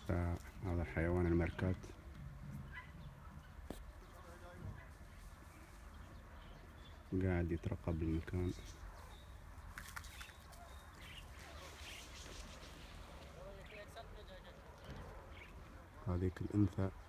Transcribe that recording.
هذا الحيوان الميركات قاعد يترقب المكان. هذيك الأنثى